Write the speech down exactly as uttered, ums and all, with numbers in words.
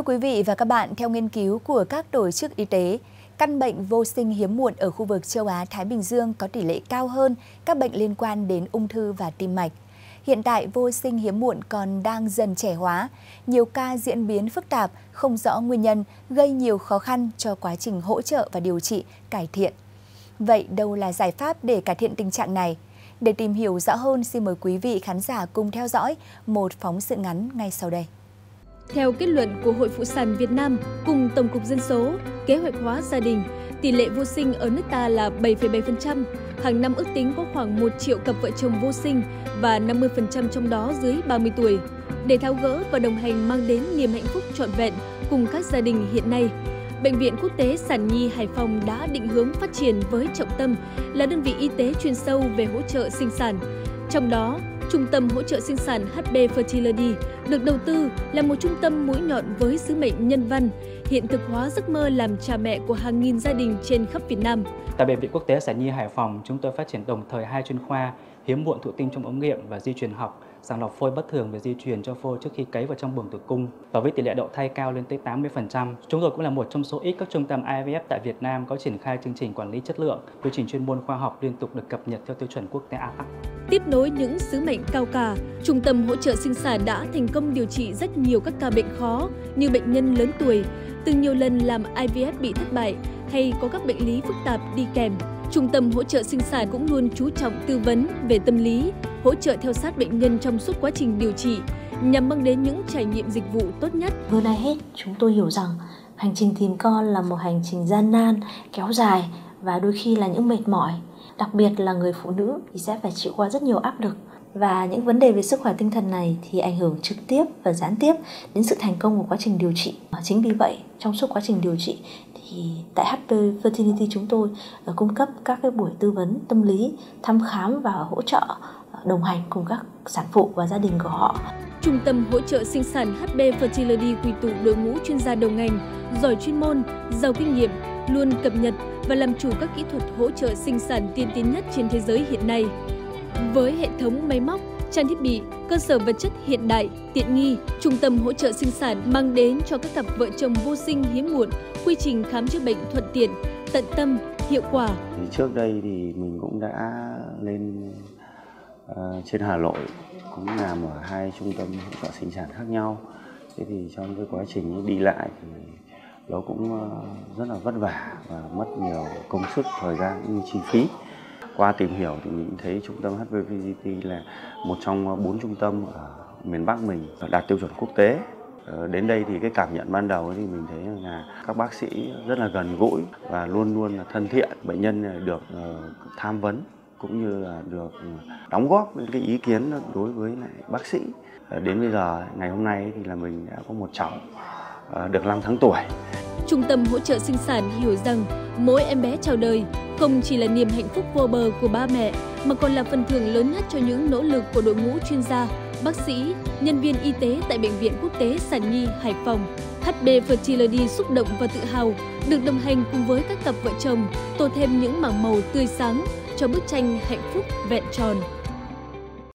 Thưa quý vị và các bạn, theo nghiên cứu của các tổ chức y tế, căn bệnh vô sinh hiếm muộn ở khu vực châu Á-Thái Bình Dương có tỷ lệ cao hơn các bệnh liên quan đến ung thư và tim mạch. Hiện tại, vô sinh hiếm muộn còn đang dần trẻ hóa, nhiều ca diễn biến phức tạp, không rõ nguyên nhân, gây nhiều khó khăn cho quá trình hỗ trợ và điều trị, cải thiện. Vậy đâu là giải pháp để cải thiện tình trạng này? Để tìm hiểu rõ hơn, xin mời quý vị khán giả cùng theo dõi một phóng sự ngắn ngay sau đây. Theo kết luận của Hội Phụ sản Việt Nam cùng Tổng cục Dân số, Kế hoạch hóa gia đình, tỷ lệ vô sinh ở nước ta là bảy phẩy bảy phần trăm. Hàng năm ước tính có khoảng một triệu cặp vợ chồng vô sinh và năm mươi phần trăm trong đó dưới ba mươi tuổi. Để tháo gỡ và đồng hành mang đến niềm hạnh phúc trọn vẹn cùng các gia đình hiện nay, Bệnh viện Quốc tế Sản Nhi Hải Phòng đã định hướng phát triển với trọng tâm là đơn vị y tế chuyên sâu về hỗ trợ sinh sản. Trong đó, Trung tâm hỗ trợ sinh sản hát bê Fertility được đầu tư là một trung tâm mũi nhọn với sứ mệnh nhân văn, hiện thực hóa giấc mơ làm cha mẹ của hàng nghìn gia đình trên khắp Việt Nam. Tại Bệnh viện Quốc tế Sản Nhi Hải Phòng, chúng tôi phát triển đồng thời hai chuyên khoa hiếm muộn thụ tinh trong ống nghiệm và di truyền học, sàng lọc phôi bất thường về di truyền cho phôi trước khi cấy vào trong buồng tử cung. Và với tỷ lệ đậu thai cao lên tới tám mươi phần trăm, chúng tôi cũng là một trong số ít các trung tâm i vê ép tại Việt Nam có triển khai chương trình quản lý chất lượng, quy trình chuyên môn khoa học liên tục được cập nhật theo tiêu chuẩn quốc tế a pê a xê. Tiếp nối những sứ mệnh cao cả, Trung tâm hỗ trợ sinh sản đã thành công điều trị rất nhiều các ca bệnh khó như bệnh nhân lớn tuổi, từng nhiều lần làm i vê ép bị thất bại hay có các bệnh lý phức tạp đi kèm. Trung tâm hỗ trợ sinh sản cũng luôn chú trọng tư vấn về tâm lý, hỗ trợ theo sát bệnh nhân trong suốt quá trình điều trị nhằm mang đến những trải nghiệm dịch vụ tốt nhất. Hơn ai hết, chúng tôi hiểu rằng hành trình tìm con là một hành trình gian nan, kéo dài và đôi khi là những mệt mỏi. Đặc biệt là người phụ nữ thì sẽ phải chịu qua rất nhiều áp lực. Và những vấn đề về sức khỏe tinh thần này thì ảnh hưởng trực tiếp và gián tiếp đến sự thành công của quá trình điều trị. Chính vì vậy, trong suốt quá trình điều trị thì tại hát bê Fertility chúng tôi cung cấp các cái buổi tư vấn tâm lý, thăm khám và hỗ trợ đồng hành cùng các sản phụ và gia đình của họ. Trung tâm hỗ trợ sinh sản hát bê Fertility quy tụ đội ngũ chuyên gia đầu ngành, giỏi chuyên môn, giàu kinh nghiệm, luôn cập nhật và làm chủ các kỹ thuật hỗ trợ sinh sản tiên tiến nhất trên thế giới hiện nay. Với hệ thống máy móc, trang thiết bị, cơ sở vật chất hiện đại, tiện nghi, Trung tâm hỗ trợ sinh sản mang đến cho các cặp vợ chồng vô sinh hiếm muộn quy trình khám chữa bệnh thuận tiện, tận tâm, hiệu quả. Thì trước đây thì mình cũng đã lên uh, trên Hà Nội, cũng làm ở hai trung tâm hỗ trợ sinh sản khác nhau. Thế thì trong cái quá trình đi lại thì nó cũng uh, rất là vất vả và mất nhiều công sức, thời gian cũng như chi phí. Qua tìm hiểu thì mình thấy trung tâm hát bê Fertility là một trong bốn trung tâm ở miền Bắc mình đạt tiêu chuẩn quốc tế. Đến đây thì cái cảm nhận ban đầu thì mình thấy là các bác sĩ rất là gần gũi và luôn luôn là thân thiện. Bệnh nhân được tham vấn cũng như là được đóng góp những cái ý kiến đối với lại bác sĩ. Đến bây giờ, ngày hôm nay thì là mình đã có một cháu được năm tháng tuổi. Trung tâm hỗ trợ sinh sản hiểu rằng mỗi em bé chào đời không chỉ là niềm hạnh phúc vô bờ của ba mẹ mà còn là phần thưởng lớn nhất cho những nỗ lực của đội ngũ chuyên gia, bác sĩ, nhân viên y tế tại Bệnh viện Quốc tế Sản Nhi Hải Phòng. hát bê Fertility xúc động và tự hào được đồng hành cùng với các cặp vợ chồng, tô thêm những mảng màu tươi sáng cho bức tranh hạnh phúc vẹn tròn.